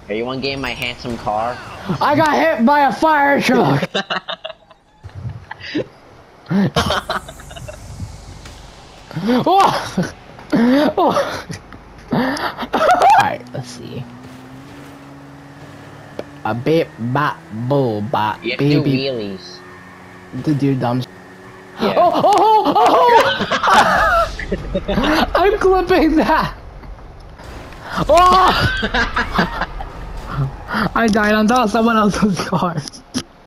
Are you want to get in my handsome car? I got hit by a fire truck. Oh! Oh! Alright, let's see. A bit bop bull bop You have to do baby. wheelies. To do dumb. Yeah. Oh! I'm clipping that. Oh! I died on top of someone else's car.